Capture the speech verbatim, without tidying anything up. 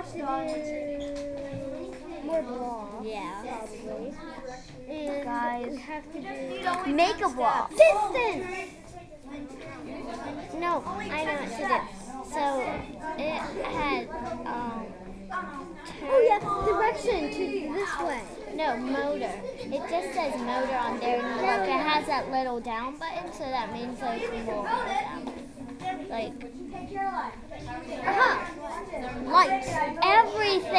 have to do more blocks. Yeah. Probably. And Guys, we have to do make a block. distance. No, I know what to do. So it had um. Oh yeah, direction to this way. No, motor. It just says motor on there, and look, it has that little down button, so that means there's more down. Like, Aha! lights, everything.